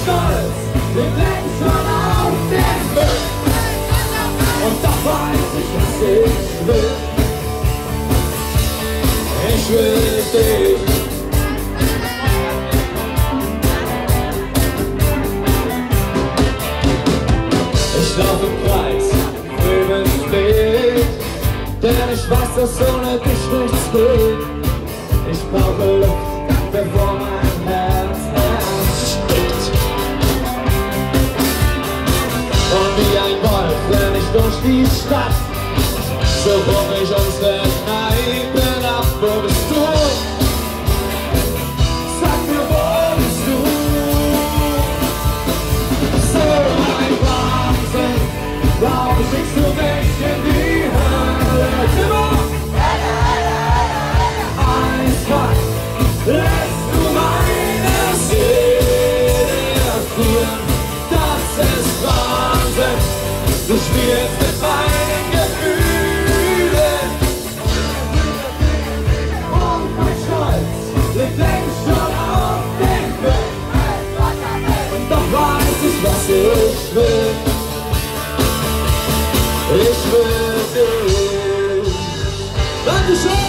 Stolz, wir blicken schon auf den Müll. Und doch weiß ich, was ich will. Ich will dich. Ich laufe im Kreis, drüben spät, denn ich weiß, dass ohne dich nichts geht. Ich brauche Luft, bevor mein Herz schlägt. Und wie ein Wolf renn ich durch die Stadt, so bruch ich unsere Kneipen ab. Wo bist du? Sag mir, wo bist du? So ein Wahnsinn, warum schickst du mich in die Hölle? Zimmer! Eiskalt lässt du meine Seele erfrieren. Das ist Wahnsinn, du spielst mit meinen Gefühlen. Und mein Stolz liegt längst schon auf dem Weg. Und doch weiß ich, was ich will. Ich will dich. Dankeschön!